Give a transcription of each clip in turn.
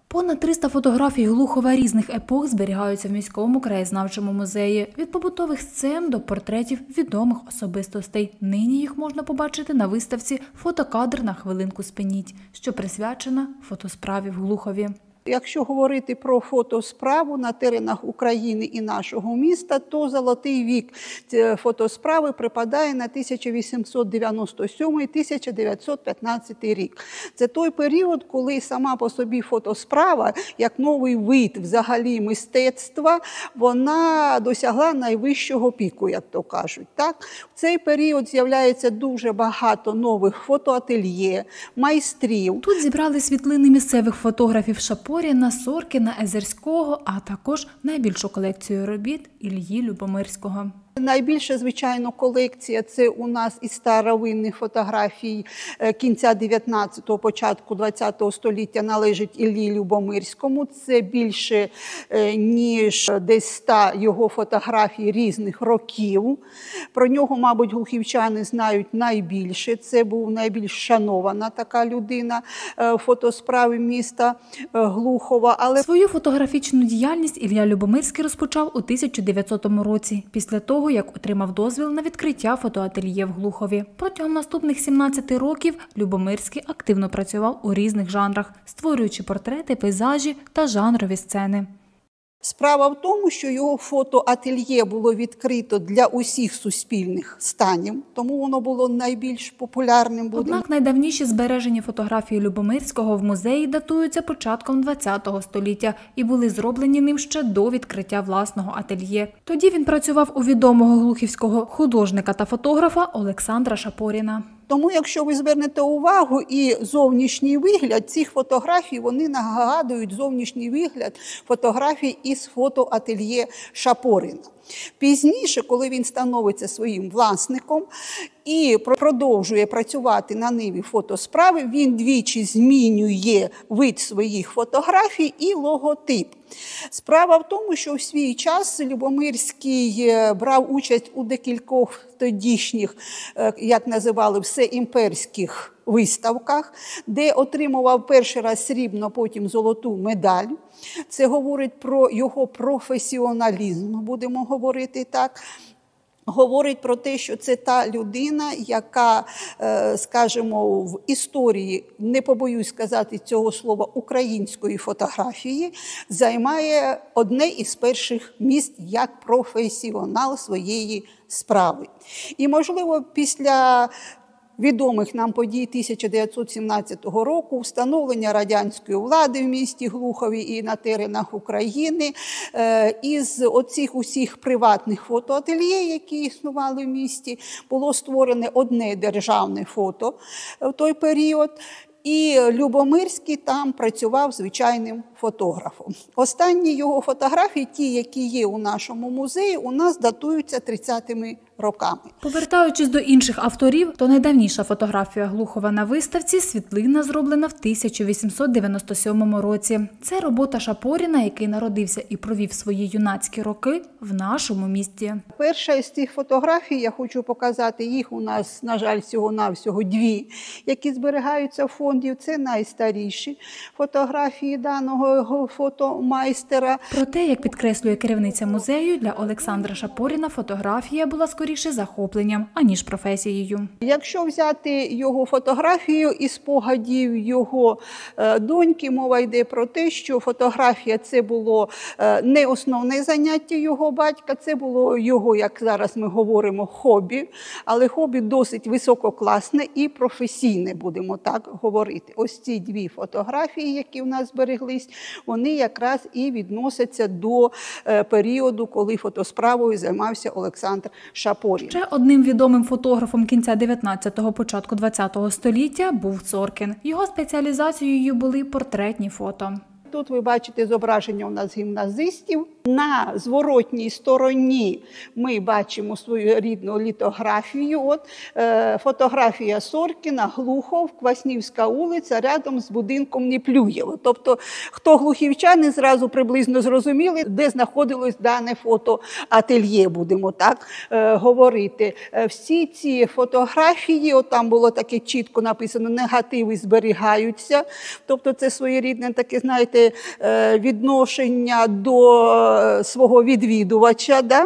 Понад 300 фотографій Глухова різних епох зберігаються в міському краєзнавчому музеї. Від побутових сцен до портретів відомих особистостей. Нині їх можна побачити на виставці «Фотокадр на хвилинку спиніть», що присвячена фотосправі в Глухові. Якщо говорити про фотосправу на теренах України і нашого міста, то золотий вік фотосправи припадає на 1897-1915 рік. Це той період, коли сама по собі фотосправа, як новий вид взагалі мистецтва, вона досягла найвищого піку, як то кажуть. Так? В цей період з'являється дуже багато нових фотоательє, майстрів. Тут зібрали світлини місцевих фотографів Шапоріна, Соркіна, Езерського, а також найбільшу колекцію робіт Іллі Любомирського. Найбільша, звичайно, колекція – це у нас із старовинних фотографій кінця 19-го, початку 20-го століття належить Іллі Любомирському. Це більше, ніж десь 100 його фотографій різних років. Про нього, мабуть, глухівчани знають найбільше. Це був найбільш шанована така людина фотосправи міста Глухова. Але свою фотографічну діяльність Ілля Любомирський розпочав у 1900 році, після того, як отримав дозвіл на відкриття фотоательє в Глухові. Протягом наступних 17 років Любомирський активно працював у різних жанрах, створюючи портрети, пейзажі та жанрові сцени. Справа в тому, що його фотоательє було відкрито для усіх суспільних станів, тому воно було найбільш популярним. Однак найдавніші збережені фотографії Любомирського в музеї датуються початком ХХ століття і були зроблені ним ще до відкриття власного ательє. Тоді він працював у відомого глухівського художника та фотографа Олександра Шапоріна. Тому, якщо ви звернете увагу, і зовнішній вигляд цих фотографій, вони нагадують зовнішній вигляд фотографій із фотоательє Шапоріна. Пізніше, коли він становиться своїм власником і продовжує працювати на ниві фотосправи, він двічі змінює вид своїх фотографій і логотип. Справа в тому, що в свій час Любомирський брав участь у декількох тодішніх, як називали, всеімперських виставках, де отримував перший раз срібну, потім золоту медаль. Це говорить про його професіоналізм, будемо говорити так. Говорить про те, що це та людина, яка, скажімо, в історії, не побоюсь сказати цього слова, української фотографії, займає одне із перших місць як професіонал своєї справи. І, можливо, після відомих нам подій 1917 року, встановлення радянської влади в місті Глухові і на теренах України, із оцих усіх приватних фотоательє, які існували в місті, було створене одне державне фото в той період. І Любомирський там працював звичайним фотографом. Останні його фотографії, ті, які є у нашому музеї, у нас датуються 30-ми роками. Повертаючись до інших авторів, то найдавніша фотографія Глухова на виставці – світлина, зроблена в 1897 році. Це робота Шапоріна, який народився і провів свої юнацькі роки в нашому місті. Перша із цих фотографій, я хочу показати, їх у нас, на жаль, всього-навсього 2, які зберігаються в фонді. Це найстаріші фотографії даного фотомайстера. Проте, як підкреслює керівниця музею, для Олександра Шапоріна фотографія була скоріше захопленням, аніж професією. Якщо взяти його фотографію і спогадів його доньки, мова йде про те, що фотографія – це було не основне заняття його батька, це було його, як зараз ми говоримо, хобі, але хобі досить висококласне і професійне, будемо так говорити. Ось ці 2 фотографії, які в нас збереглись, вони якраз і відносяться до періоду, коли фотосправою займався Олександр Шапорін. Ще одним відомим фотографом кінця 19-го, початку 20-го століття був Соркін. Його спеціалізацією були портретні фото. Тут ви бачите зображення у нас гімназистів. На зворотній стороні ми бачимо свою рідну літографію. От фотографія Соркіна, Глухов, Кваснівська вулиця, рядом з будинком Неплюєва. Тобто, хто глухівчани, зразу приблизно зрозуміли, де знаходилось дане фотоательє, будемо так говорити. Всі ці фотографії, от там було таке чітко написано, негативи зберігаються. Тобто, це своєрідне таке, знаєте, знаєте, відношення до свого відвідувача, да?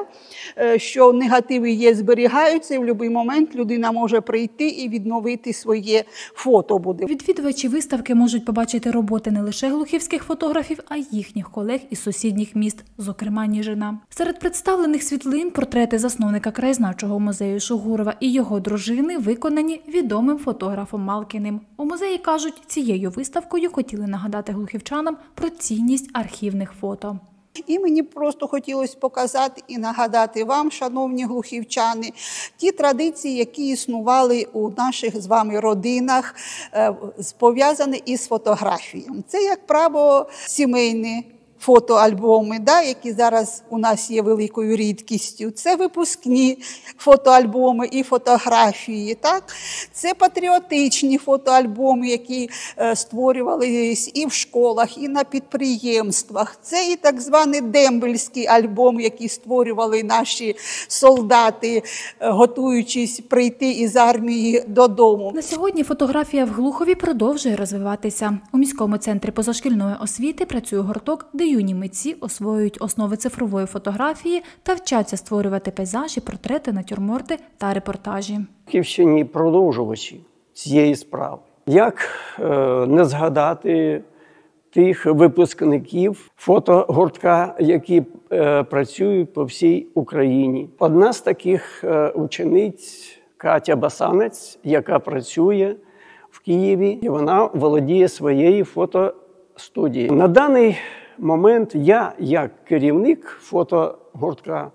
Що негативи є, зберігаються, і в будь-який момент людина може прийти і відновити своє фото буде. Відвідувачі виставки можуть побачити роботи не лише глухівських фотографів, а й їхніх колег із сусідніх міст, зокрема Ніжина. Серед представлених світлин портрети засновника краєзнавчого музею Шугурова і його дружини виконані відомим фотографом Малкіним. У музеї кажуть, цією виставкою хотіли нагадати глухівчанам про цінність архівних фото. І мені просто хотілося показати і нагадати вам, шановні глухівчани, ті традиції, які існували у наших з вами родинах, пов'язані із фотографією. Це, як правило, сімейні фотоальбоми, да, які зараз у нас є великою рідкістю. Це випускні фотоальбоми і фотографії. Так? Це патріотичні фотоальбоми, які створювалися і в школах, і на підприємствах. Це і так званий дембельський альбом, який створювали наші солдати, готуючись прийти із армії додому. На сьогодні фотографія в Глухові продовжує розвиватися. У міському центрі позашкільної освіти працює гурток, де юні митці освоюють основи цифрової фотографії та вчаться створювати пейзажі, портрети, натюрморти та репортажі. Глухівщині продовжувачі цієї справи. Як не згадати тих випускників фотогуртка, які працюють по всій Україні. Одна з таких учениць Катя Басанець, яка працює в Києві, і вона володіє своєю фотостудією. На даний момент я, як керівник фотогуртка,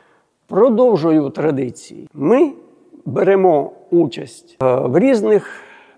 продовжую традиції. Ми беремо участь в різних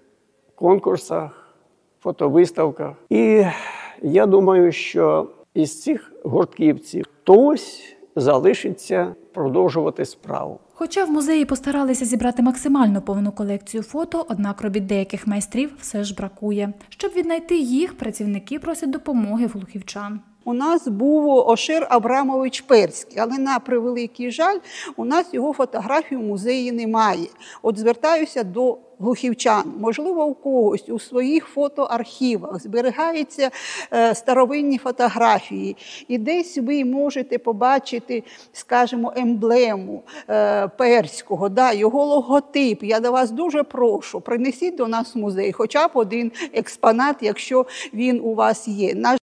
конкурсах, фотовиставках. І я думаю, що із цих гуртківців хтось залишиться продовжувати справу. Хоча в музеї постаралися зібрати максимально повну колекцію фото, однак робіт деяких майстрів все ж бракує. Щоб віднайти їх, працівники просять допомоги в глухівчан. У нас був Ошир Абрамович Перський, але на превеликий жаль, у нас його фотографій у музеї немає. От звертаюся до глухівчан. Можливо, у когось у своїх фотоархівах зберігаються старовинні фотографії. І десь ви можете побачити, скажімо, емблему Перського, да, його логотип. Я до вас дуже прошу, принесіть до нас в музей хоча б один експонат, якщо він у вас є.